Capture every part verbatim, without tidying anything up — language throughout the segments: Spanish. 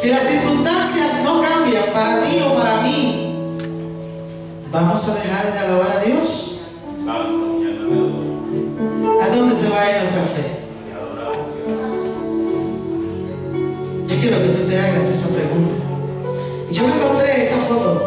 Si las circunstancias no cambian para ti o para mí, ¿vamos a dejar de alabar a Dios? ¿A dónde se va a ir nuestra fe? Yo quiero que tú te hagas esa pregunta. Y yo me encontré esa foto.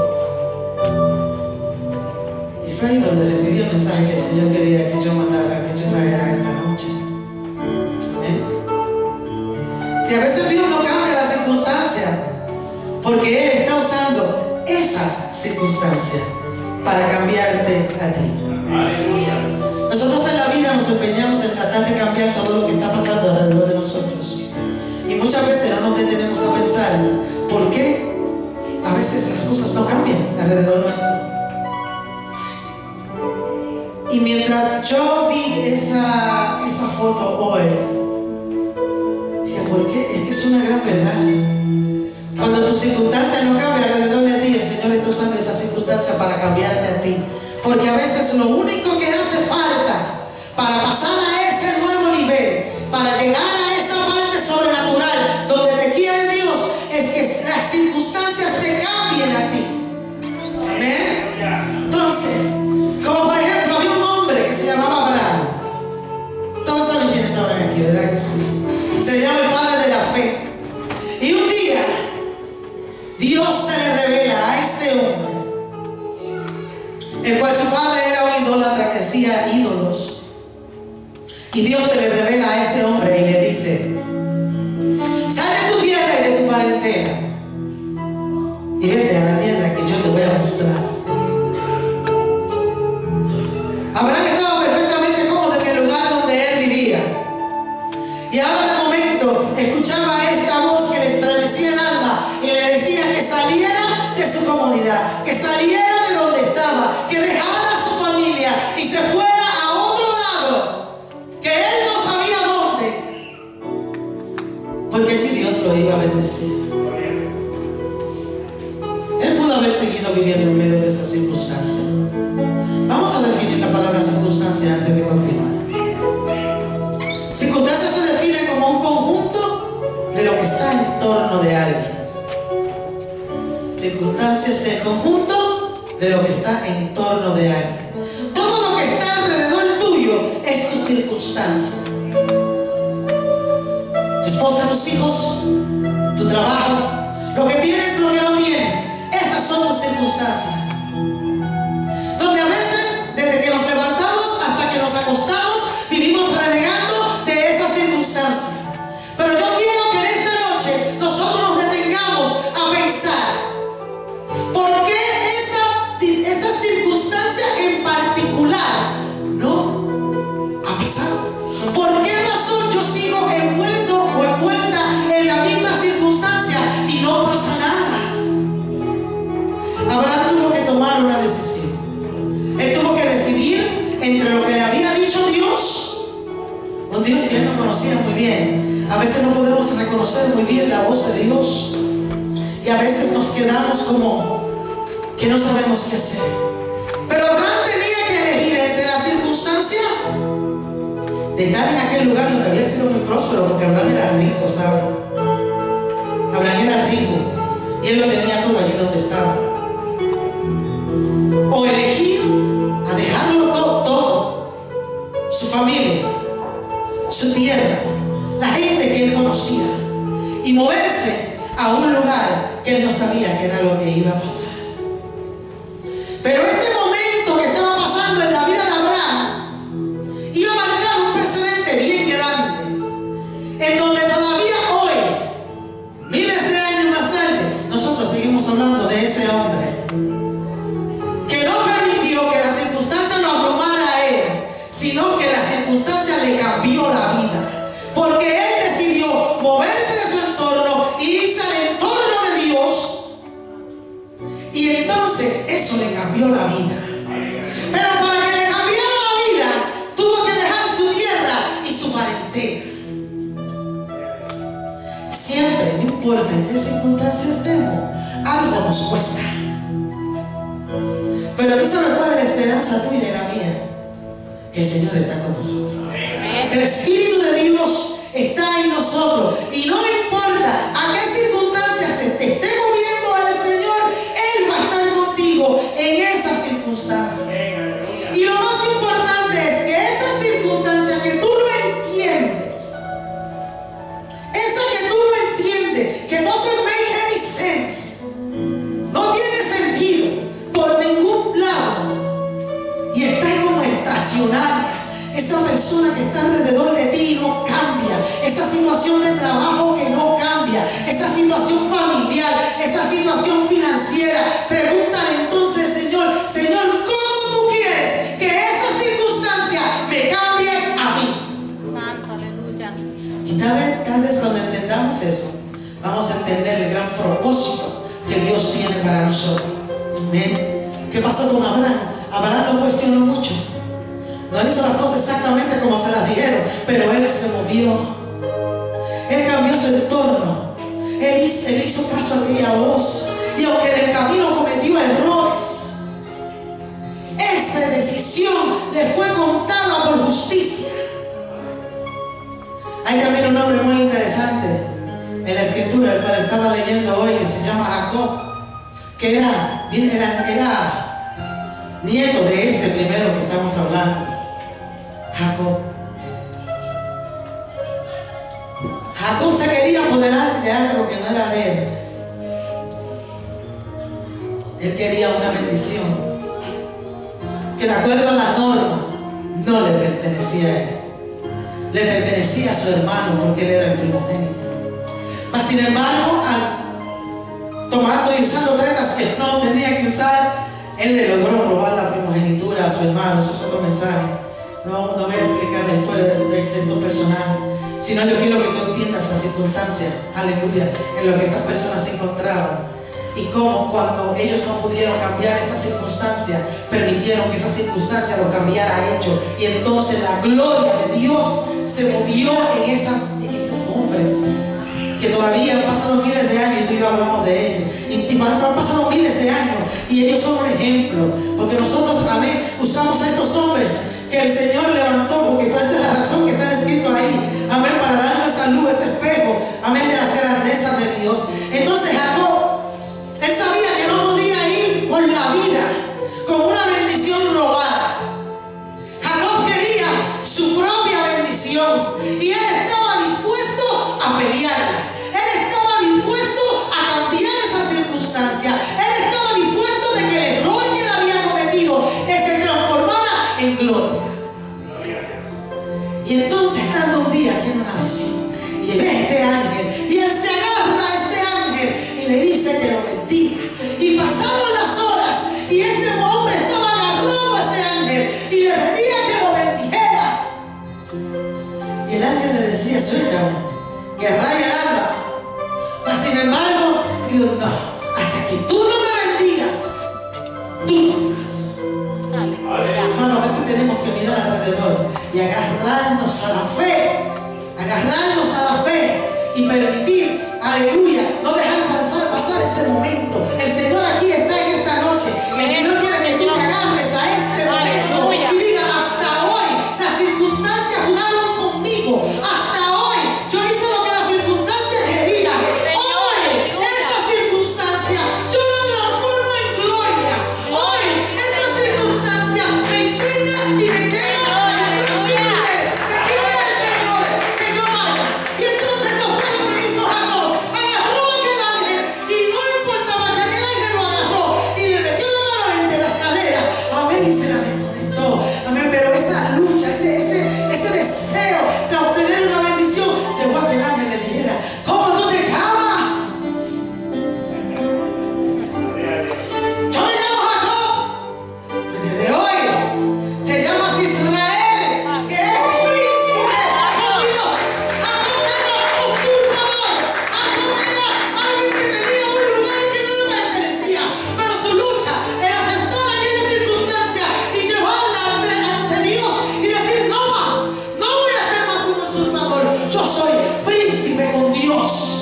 Y fue ahí donde recibí el mensaje que el Señor quería que yo mandara, que yo trajera esta noche. ¿Eh? Si a veces Dios no cambia la circunstancia, porque Él está usando esa circunstancia para cambiarte a ti. Aleluya. Nosotros en la vida nos empeñamos en tratar de cambiar todo lo que está pasando alrededor de nosotros. Y muchas veces no nos detenemos a pensar por qué a veces las cosas no cambian alrededor nuestro. Y mientras yo vi esa, esa foto hoy, decía, ¿por qué? Es que es una gran verdad. Cuando tus circunstancias no cambian alrededor de ti, el Señor está usando esa circunstancia para cambiarte a ti. Porque a veces lo único que hace falta para pasar a ese nuevo nivel, para llegar a esa parte sobrenatural donde te quiere Dios, es que las circunstancias te cambien a ti. Amén. Entonces, como por ejemplo, había un hombre que se llamaba Abraham. Todos saben quién es Abraham aquí, ¿verdad que sí? Se llama el padre de la fe. Y un día, Dios se le revela a este hombre, el cual su padre era un idólatra que hacía ídolos. Y Dios se le revela a este hombre y le dice: sal de tu tierra y de tu parentela y vete a la tierra que yo te voy a mostrar. Abraham estaba perfectamente cómodo en el lugar donde él vivía. Y ahora de momento escuchaba esta voz que le estremecía el alma y le decía que saliera de su comunidad, que saliera de donde estaba, que dejara a su familia y se fuera a otro lado, que él no sabía dónde, porque allí Dios lo iba a bendecir. Él pudo haber seguido viviendo en medio de esas circunstancias. Vamos a definir la palabra circunstancia antes de continuar. Circunstancia se define como un conjunto de lo que está en torno de alguien. Circunstancia es el conjunto de lo que está en torno de alguien. Todo lo que está alrededor tuyo es tu circunstancia. Tu esposa, tus hijos, tu trabajo, lo que tienes, lo que no tienes, esas son tus circunstancias. Donde a veces, desde que nos levantamos hasta que nos acostamos, vivimos renegando de esas circunstancias. Pero yo quiero que en esta noche nosotros nos detengamos a pensar por qué esa, esa circunstancia en particular no ha pasado. ¿Por qué razón yo sigo envuelto o envuelta en la misma circunstancia y no pasa nada? Abraham tuvo que tomar una decisión. Él tuvo que decidir entre lo que le había dicho Dios, un Dios que él no conocía muy bien. A veces no podemos reconocer muy bien la voz de Dios y a veces nos quedamos como que no sabemos qué hacer. Pero Abraham tenía que elegir entre la circunstancia de estar en aquel lugar donde había sido muy próspero, porque Abraham era rico, ¿sabes? Abraham era rico y él lo tenía todo allí donde estaba. O elegir a dejarlo todo, todo, su familia, su tierra, la gente que él conocía, y moverse a un lugar que él no sabía que era lo que iba a pasar. Pero este momento que estaba pasando en la vida de Abraham iba a marcar un precedente bien grande, en donde todavía hoy, miles de años más tarde, nosotros seguimos hablando de ese hombre que no permitió que la circunstancia lo abrumara a él, sino que la circunstancia le cambió la vida, porque él decidió moverse de su entorno e irse al entorno de Dios, y entonces eso le cambió la vida. Pero para que le cambiara la vida, tuvo que dejar su tierra y su parentela. Siempre, no importa en qué circunstancias estemos, algo nos cuesta. Pero tú sabes cuál es la esperanza tuya y la mía, que el Señor está con nosotros, que el Espíritu de Dios está en nosotros, y no importa a qué circunstancias esa persona que está alrededor de ti no cambia, esa situación de trabajo que no cambia, esa situación familiar, esa situación financiera, pregúntale entonces al Señor: Señor, ¿cómo tú quieres que esa circunstancia me cambie a mí? Santo, aleluya. Y tal vez, tal vez cuando entendamos eso, vamos a entender el gran propósito que Dios tiene para nosotros. Amén. ¿Qué pasó con Abraham? Abraham no cuestionó mucho, no hizo las cosas exactamente como se las dijeron, pero él se movió, él cambió su entorno, él hizo, él hizo caso a aquella voz, y aunque en el camino cometió errores, esa decisión le fue contada por justicia. Hay también un hombre muy interesante en la escritura, el cual estaba leyendo hoy, que se llama Jacob, que era, era, era nieto de este primero que estamos hablando, Jacob. Jacob se quería apoderar de algo que no era de él. Él quería una bendición que, de acuerdo a la norma, no le pertenecía a él, le pertenecía a su hermano, porque él era el primogénito. Mas sin embargo, al tomando y usando tretas que no tenía que usar, él le logró robar la primogenitura a su hermano. Eso es otro mensaje. No, no voy a explicar la historia de, de, de estos personajes, sino yo quiero que tú entiendas la circunstancia, aleluya, en lo que estas personas se encontraban, y cómo cuando ellos no pudieron cambiar esa circunstancia, permitieron que esa circunstancia lo cambiara a ellos, y entonces la gloria de Dios se movió en, esas, en esos hombres que todavía han pasado miles de años, y tú y yo hablamos de ellos, y, y han pasado miles de años, y ellos son un ejemplo, porque nosotros, amén, usamos a estos hombres que el Señor levantó, porque esa es la razón que está escrito ahí, amén, para darnos esa luz, ese espejo, amén, de las grandezas de Dios. Entonces Jacob, él sabía que no podía ir por la vida con una bendición robada. Jacob quería su propia bendición, y él estaba dispuesto a pelearla. Él estaba dispuesto a cambiar esa circunstancia. Él estaba dispuesto de que el error que él había cometido se transformara en gloria. Y entonces, estando un día, tiene una visión y ve a este ángel, y él se agarra a este ángel y le dice que lo bendiga. Y pasaron las horas, y este hombre estaba agarrado a ese ángel y le pedía que lo bendijera. Y el ángel le decía: suéltame, que raya el alba. Mas sin embargo, Dios, no, hasta que tú no me bendigas, tú no me vas. Hermano, a veces tenemos que mirar alrededor y agarrarnos a la fe, agarrarnos a la fe y permitir, aleluya, no dejar pasar, pasar ese momento. El Señor aquí está en esta noche, y el Señor quiere que tú te agarres a este momento y digas: hasta hoy las circunstancias jugaron conmigo, hasta hoy yo hice lo que las circunstancias querían. Hoy esa circunstancia yo la transformo en gloria. Hoy esa circunstancia me enseña y me lleva al próximo nivel que quiere el Señor que yo vaya. Y entonces eso fue lo que hizo Jacob. Agarró a aquel ángel, y no importaba que aquel ángel lo agarró y le metió la mano entre las caderas, amén, y se la desconectó, amén. Pero esa lucha, ese, ese, ese deseo de obtener una bendición, llegó a que el ángel le dijera: ¿cómo tú te llamas? Yo me llamo Jacob. Desde hoy te llamas Israel, que es príncipe con Dios. Jacob era usurpador. Jacob era alguien que tenía un lugar que no le pertenecía, pero su lucha era aceptar aquella circunstancia y llevarla ante, ante Dios y decir: no más, no voy a ser más un usurpador, yo soy príncipe con Dios.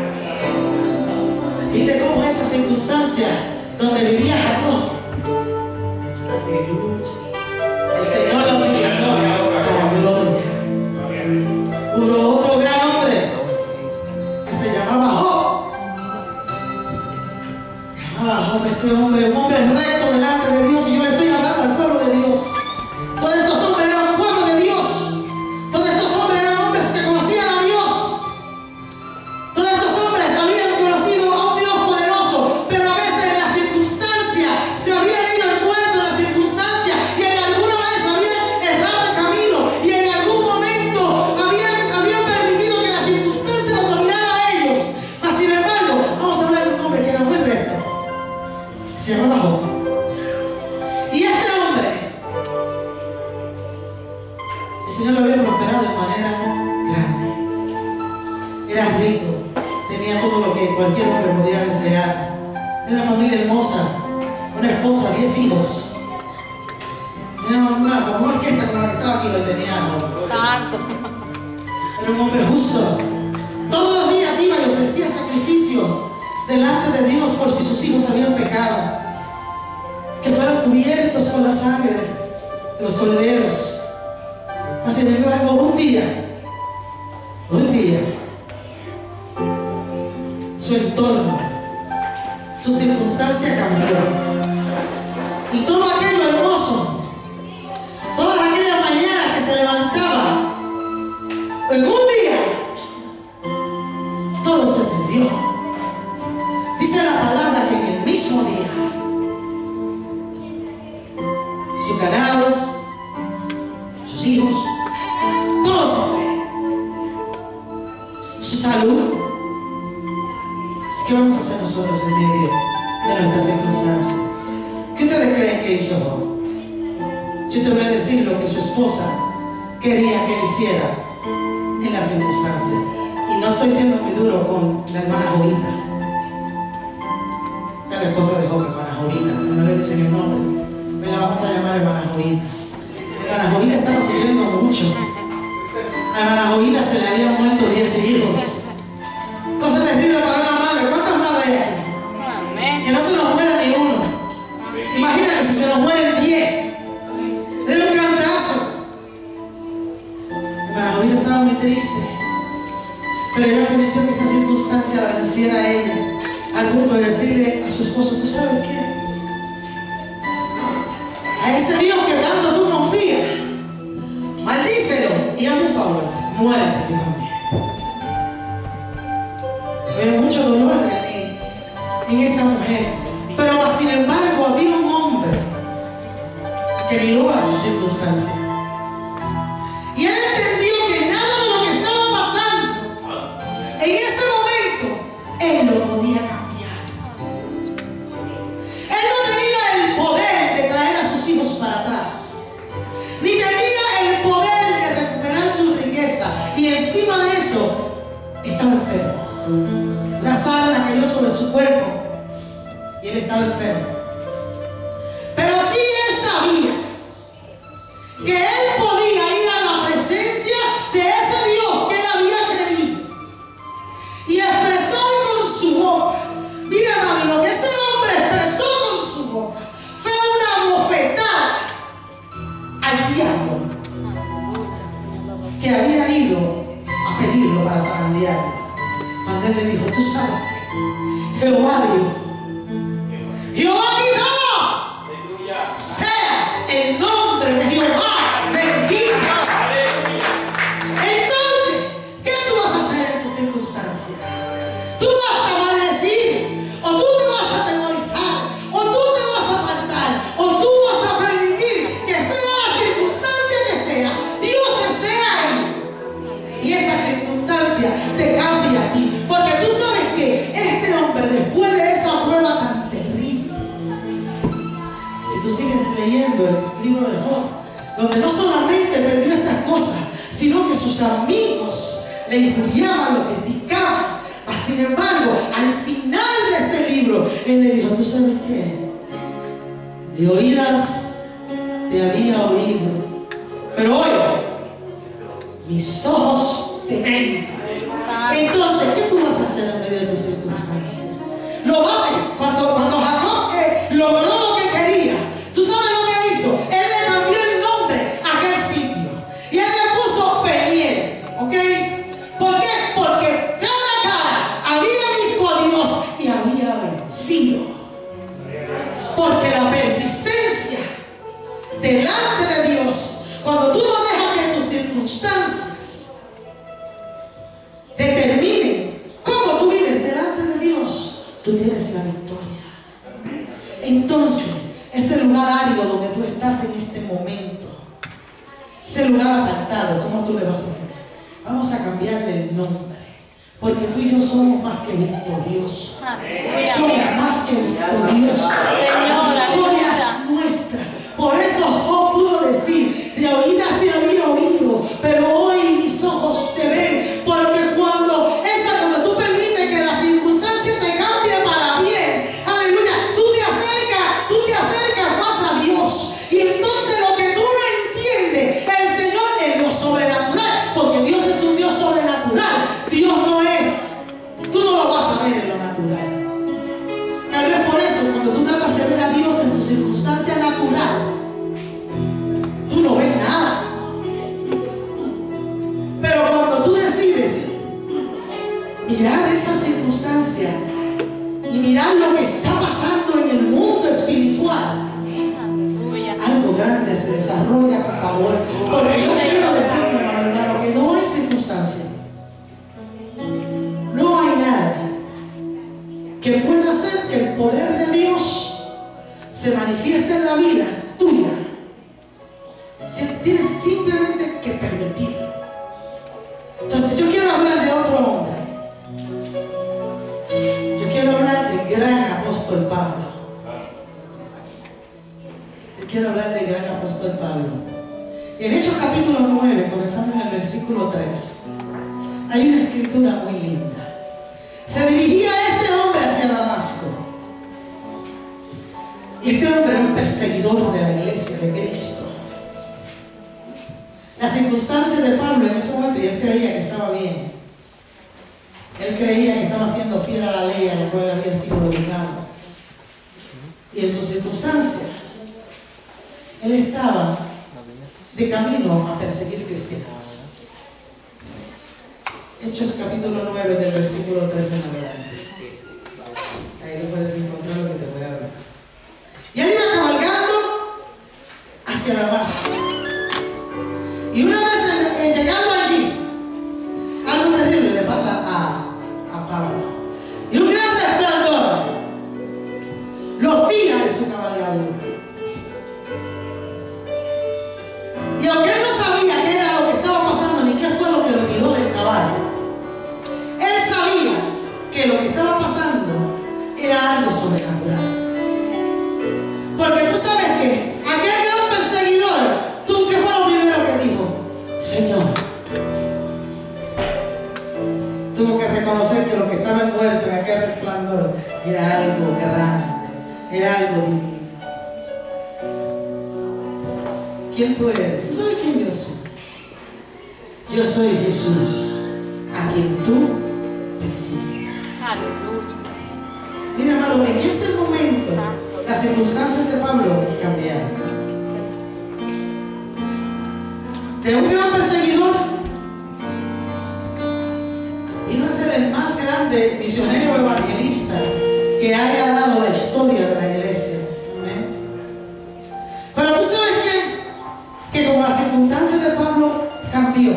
¿Viste cómo esa circunstancia donde vivía Jacob, aleluya, el Señor lo utilizó para gloria? Hubo otro gran hombre que se llamaba Job. Llamaba Job este hombre, un hombre recto delante de Dios, y yo le estoy hablando al pueblo de Dios. Todos estos hombres eran un pueblo de Dios. Todos estos hombres eran hombres que conocían a Dios. Todos estos hombres habían conocido a un Dios poderoso, pero a veces las circunstancias El Señor lo había prosperado de manera grande. Era rico, tenía todo lo que cualquier hombre podía desear. Era una familia hermosa, una esposa, diez hijos. Era una, una, una orquesta con la que estaba aquí, lo tenía. Santo. Era un hombre justo. Todos los días iba y ofrecía sacrificio delante de Dios por si sus hijos habían pecado, que fueran cubiertos con la sangre de los corderos. Mas sin embargo, un día, un día, su entorno, su circunstancia cambió. Y todo aquello hermoso, todas aquellas mañanas que se levantaba, en un día, todo se perdió. Dice la palabra que en el mismo día, su ganado, sus hijos, todo se fue. Su salud. ¿Qué vamos a hacer nosotros en medio de nuestras circunstancias? ¿Qué ustedes creen que hizo Job? Yo te voy a decir lo que su esposa quería que él hiciera en las circunstancias. Y no estoy siendo muy duro con la hermana Jovita. La esposa de Job, hermana Jovita. No le dicen el nombre. Me la vamos a llamar hermana Jovita. Hermana Jovita estaba sufriendo mucho. A hermana Jovita se le habían muerto diez hijos. Cosa terrible para una madre. ¿Cuántas madres hay aquí? Amén. Que no se nos muera ni uno. Imagínate si se nos mueren diez. De un cantazo. Hermana Jovita estaba muy triste. Pero ella permitió que esa circunstancia la venciera a ella. Al punto de decirle a su esposo, ¿tú sabes qué? A ese Dios que tanto tú confías, maldícelo y hazme un favor, muérete tú también. Veo mucho dolor en, en esta mujer, pero sin embargo había un hombre que miró a su circunstancia y él entendió que nada de lo que estaba pasando en ese momento él lo podía cambiar. Él no tenía el poder de traer a sus hijos para atrás, ni tenía el poder de recuperar su riqueza, y encima de eso estaba enfermo. Una sarna cayó sobre su cuerpo y él estaba enfermo. Pero sí él sabía que él podía ir a la presencia de ese Dios que él había creído y expresar con su boca. Mira, mami, lo que ese hombre expresó con su boca fue una bofetada al diablo que había ido a pedirlo para zarandearlo. Cuando él le dijo, tú sabes que Jehová dijo, Jehová quitó, sea el nombre de Jehová bendito. Entonces, ¿qué tú vas a hacer en tu circunstancia? Tú vas a maldecir, o tú te vas a atemorizar, o tú te vas a apartar, o tú vas a permitir que sea la circunstancia que sea, Dios esté ahí y esa circunstancia te cambia a ti. Porque tú sabes que este hombre, después de esa prueba tan terrible, si tú sigues leyendo el libro de Job, donde no solamente perdió estas cosas, sino que sus amigos le injuriaban, lo criticaban. Sin embargo, al final de este libro, él le dijo, ¿tú sabes qué? De oídas te había oído, pero hoy mis ojos te ven. Entonces, ¿qué tú vas a hacer en medio de tus circunstancias? Lo vas a, cuando, cuando Jacob eh, logró lo que quería, ¿tú sabes lo que hizo? Él le cambió el nombre a aquel sitio y él le puso Peniel, ¿ok? ¿Por qué? Porque cara a cara había visto a Dios y había vencido. Porque la persistencia delante de Dios, cuando tú no dejas que tus circunstancias determinen cómo tú vives delante de Dios, tú tienes la victoria. Entonces, ese lugar árido donde tú estás en este momento, ese lugar apartado, ¿cómo tú le vas a hacer? Vamos a cambiarle el nombre, porque tú y yo somos más que victoriosos. Somos más que victoriosos. La victoria es nuestra. Por eso Job pudo decir, de oídas te había oído, mirar esa circunstancia y mirar lo que está pasando en el mundo espiritual, algo grande se desarrolla, por favor. Porque yo quiero decirme, hermano, hermano, que no hay circunstancia, no hay nada que pueda hacer que el poder de Dios se manifieste en la vida tuya. Tienes simplemente que permitirlo. Entonces yo quiero hablar de otro hombre. Yo quiero hablar del gran apóstol Pablo. Yo quiero hablar del gran apóstol Pablo. En Hechos capítulo nueve, comenzando en el versículo tres, hay una escritura muy linda. Se dirigía este hombre hacia Damasco. Y este hombre era un perseguidor de la iglesia de Cristo. Las circunstancias de Pablo en ese momento, y él creía que estaba bien. Él creía que estaba siendo fiel a la ley a la cual había sido obligado. Y en sus circunstancias, él estaba de camino a perseguir cristianos. Hechos capítulo nueve del versículo tres en adelante. Ahí lo puedes encontrar lo que te voy a hablar. Y él iba cabalgando hacia Damasco. Y una vez llegando allí, algo terrible le pasa a, a Pablo. Y un gran resplandor lo tira de su cabalgadura. Y aunque él no sabía qué era lo que estaba pasando ni qué fue lo que lo tiró del caballo, él sabía que lo que estaba pasando era algo sobrenatural. Porque tú sabes que aquel gran perseguidor, tú, ¿qué fue lo primero que dijo? Señor. Tuvo que reconocer que lo que estaba envuelto en aquel resplandor era algo grande, era algo divino. ¿Quién tú eres? ¿Tú sabes quién yo soy? Yo soy Jesús, a quien tú persigues. Aleluya. Mira, hermano, en ese momento las circunstancias de Pablo cambiaron. De un gran perseguidor vino a ser el más grande misionero evangelista que haya dado la historia de la iglesia. Amén. Pero tú sabes que, que como las circunstancias de Pablo cambió,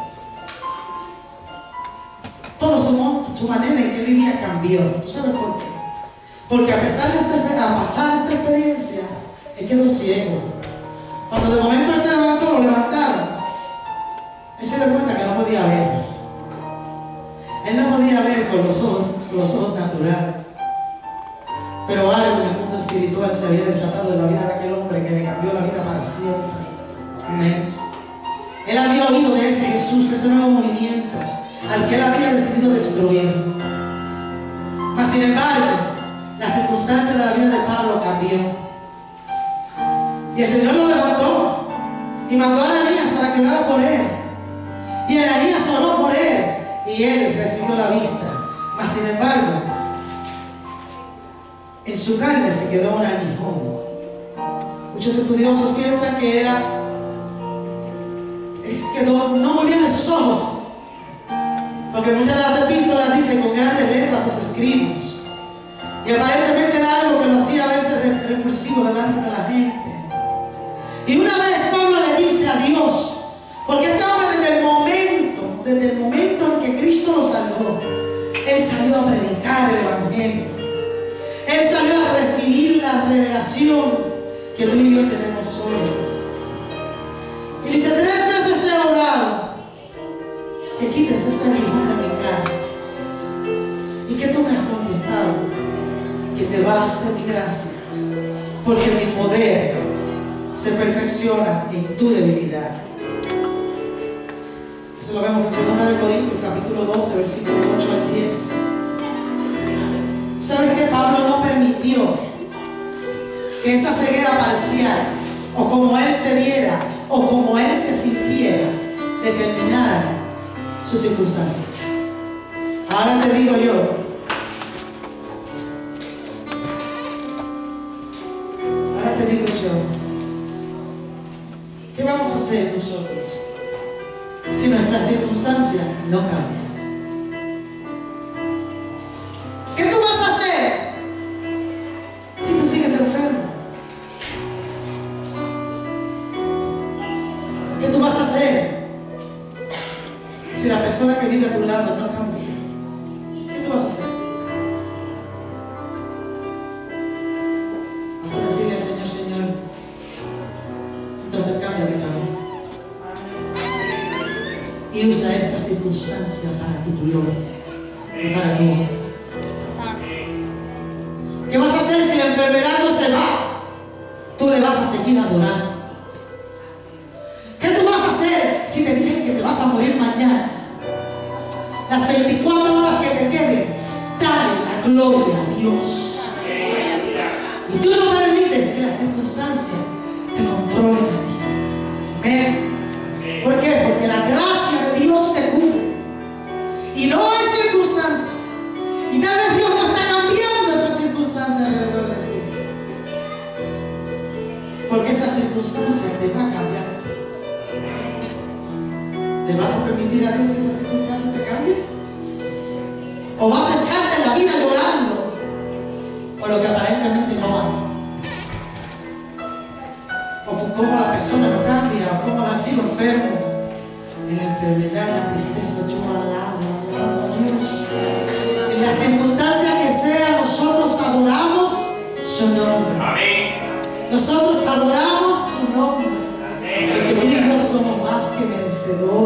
todo su, su manera en que él vivía cambió. ¿Tú sabes por qué? Porque a pesar de esta, a pasar esta experiencia, él quedó ciego. Cuando de momento él se levantó, lo levantaron. Él se dio cuenta que no podía ver. Él no podía ver con los ojos, con los ojos naturales. Pero algo en el mundo espiritual se había desatado en la vida de aquel hombre que le cambió la vida para siempre. Amén. Él había oído de ese Jesús, de ese nuevo movimiento al que él había decidido destruir. Mas sin embargo, la circunstancia de la vida de Pablo cambió. Y el Señor lo levantó y mandó a Ananías para que orara por él. Y Ananías oró por él y él recibió la vista. Mas sin embargo, en su carne se quedó un aguijón. Muchos estudiosos piensan que era, él se quedó no muy bien en sus ojos, porque muchas de las epístolas dicen con grandes letras sus escribos. Y aparentemente era algo que lo hacía a veces repulsivo delante de la gente. Y una vez Pablo le dice a Dios, porque este hombre desde el momento, desde el momento en que Cristo lo salvó, él salió a predicar el Evangelio. Él salió a recibir la revelación que tú y yo tenemos hoy. Y dice, tres veces he orado que quites este aguijón de mi carne. ¿Y que tú me has contestado? Que te baste mi gracia, porque mi poder se perfecciona en tu debilidad. Eso lo vemos en segunda de Corintios capítulo doce versículo ocho al diez. ¿Sabes que Pablo no permitió que esa ceguera parcial, o como él se viera, o como él se sintiera, determinara su circunstancia? Ahora te digo yo, ahora te digo yo, ¿qué vamos a hacer nosotros si nuestra circunstancia no cambia? si la persona que vive a tu lado no cambia, ¿qué tú vas a hacer? Vas a decirle al Señor, Señor, entonces cámbiame también. Y usa esta circunstancia para tu gloria y para tu honra. ¿Qué vas a hacer si la enfermedad no se va? Tú le vas a seguir adorando. ¿Qué tú vas a hacer si te dicen que te vas a morir mañana? Las veinticuatro horas que te queden, dale la gloria a Dios. Y tú no permites que las circunstancias te controlen a ti. Amén. ¿Por qué? Porque la gracia de Dios te cubre. Y no hay circunstancia. Y tal vez Dios no está cambiando esa circunstancia alrededor de ti. Porque esa circunstancia te va a cambiar a ti. ¿Le vas a permitir a Dios que esa circunstancia te cambie? ¿O vas a echarte la vida llorando por lo que aparentemente no hay? O cómo la persona no cambia, o cómo ha sido enfermo. En la enfermedad, la tristeza, yo alabo, alabo a Dios. En la circunstancia que sea, nosotros adoramos su nombre. Amén. Nosotros adoramos su nombre. Porque tú y yo somos más que vencedores.